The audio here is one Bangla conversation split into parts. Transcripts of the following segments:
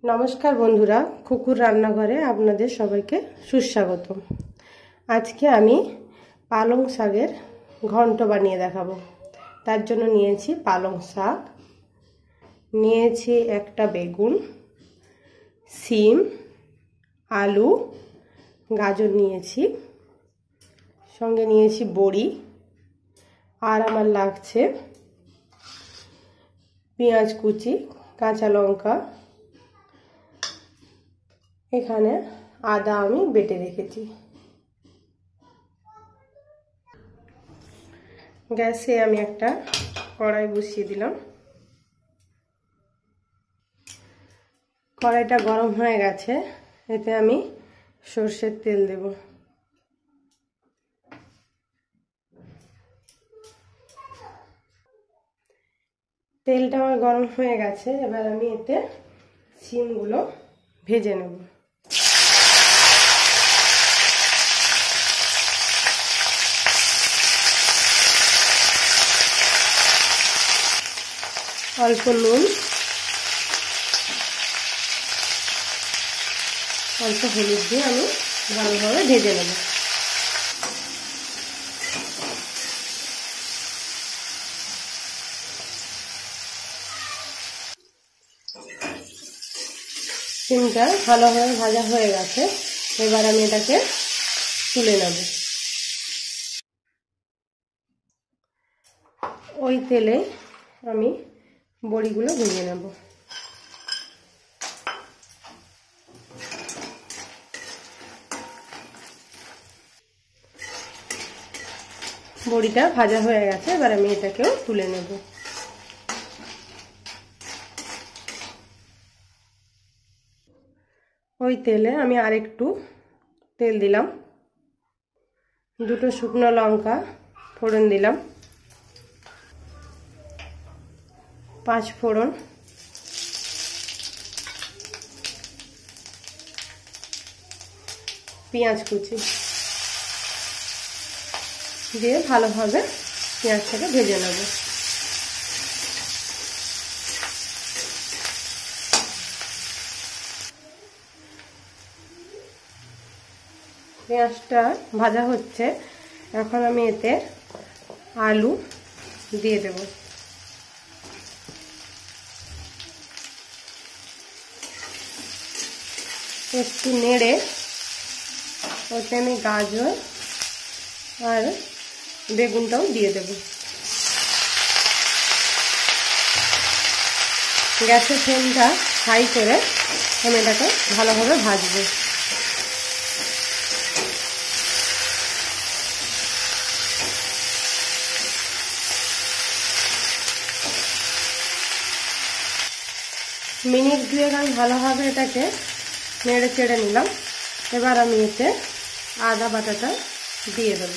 नमस्कार बंधुरा खुकुर रान्नाघरे आपनादेर सबाइके सुस्वागत। आज के आमी पालंग शाकेर घंट बानिये देखाबो। तार जोन्नो नियेछि पालंग शाक, नियेछि एकटा बेगुन, सीम, आलू, गाजर नियेछि, संगे नियेछि बड़ी और आमार लागछे पेंयाज कुचि, काँचा लंका, एखाने आदा आमी बेटे रेखेछि। गैसे आमी एकटा कड़ाई बसिए दिलाम। कड़ाईटा गरम हये गेछे, एते आमी सर्षेर तेल देब। तेलटा आमार गरम हये गेछे, एबार आमी एते सीमगुलो भेजे नेब। अल्प नुन, अल्प हलुद दिए आमी भालोभाবে भेजे नेब। सीमटा भालोभाবে भाजा হয়ে গেছে, এবার আমি এটাকে তুলে নেব। ওই তেলে আমি বড়িগুলো ভেজে নেব। বড়িটা ভাজা হয়ে গেছে, এবার আমি এটাকেও তুলে নেব। ওই তেলে আমি আরেকটু তেল দিলাম, দুটো শুকনো লঙ্কা ফোড়ন দিলাম, 5 ফোড়ন, পেঁয়াজ কুচি দিয়ে ভালোভাবে পেঁয়াজটাকে ভেজে নেব। পেঁয়াজটা ভাজা হচ্ছে, এখন আমি এতে আলু দিয়ে দেব। একটু নেড়ে ওতে আমি গাজর আর বেগুনটাও দিয়ে দেব। গ্যাসের ফ্লেমটা হাই করে আমি এটাকে ভালোভাবে ভাজবো। মিনিট দুয়েক আমি ভালোভাবে এটাকে নেড়ে চেড়ে নিলাম। এবার আমি এতে আদা বাটাটা দিয়ে দেব।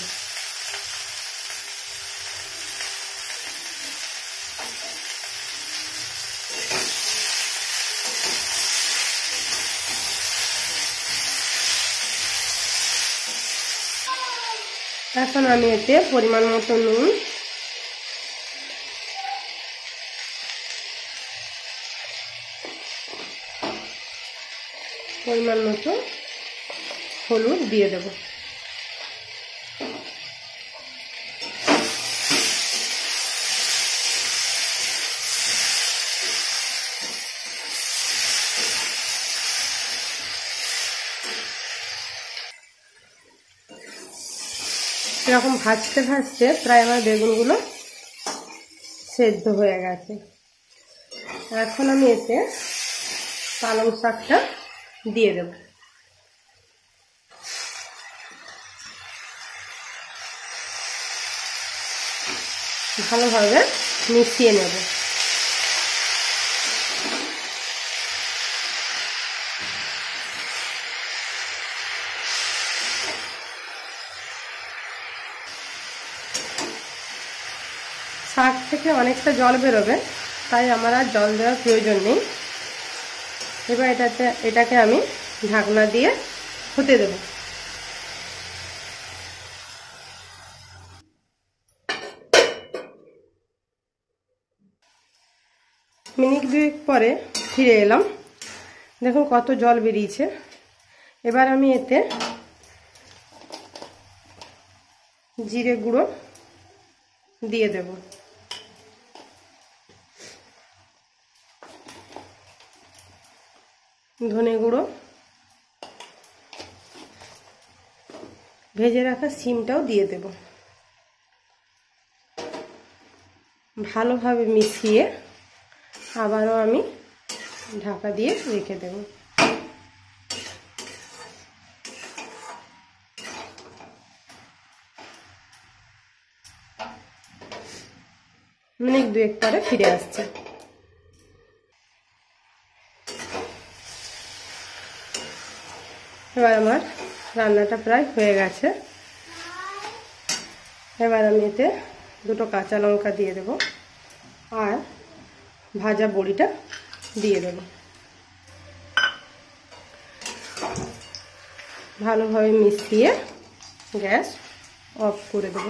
এখন আমি এতে পরিমাণ মতো নুন, পরিমাণ মতো হলুদ দিয়ে দেব। এরকম ভাজতে ভাজতে প্রায় আমার বেগুনগুলো সেদ্ধ হয়ে গেছে। এখন আমি এতে পালং শাকটা দিয়ে দেব। ভালোভাবে মিশিয়ে নেব। শাক থেকে অনেকটা জল বেরোবে, তাই আমার আর জল দেওয়ার প্রয়োজন নেই। এবার এটাকে আমি ঢাকনা দিয়ে হতে দেব। মিনিট দুয়েক পরে ফিরে এলাম। দেখুন কত জল বেরিয়েছে। এবার আমি এতে জিরে গুঁড়ো দিয়ে দেব, ধনে গুঁড়ো, ভেজে রাখা সিমটাও দিয়ে দেব। ভালোভাবে মিশিয়ে আবারও আমি ঢাকা দিয়ে রেখে দেব। মিনিট 2 পরে ফিরে আসছে। এবার আমার রান্নাটা প্রায় হয়ে গেছে। এবার আমি এতে 2টো কাঁচা লঙ্কা দিয়ে দেব আর ভাজা বড়িটা দিয়ে দেব। ভালোভাবে মিশিয়ে গ্যাস অফ করে দেব।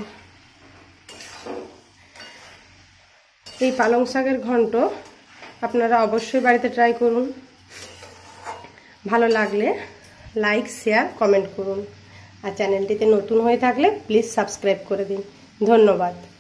এই পালং শাকের ঘন্ট আপনারা অবশ্যই বাড়িতে ট্রাই করুন। ভালো লাগলে লাইক, শেয়ার, কমেন্ট করুন। আর চ্যানেলটিতে নতুন হয়ে থাকলে প্লিজ সাবস্ক্রাইব করে দিন। ধন্যবাদ।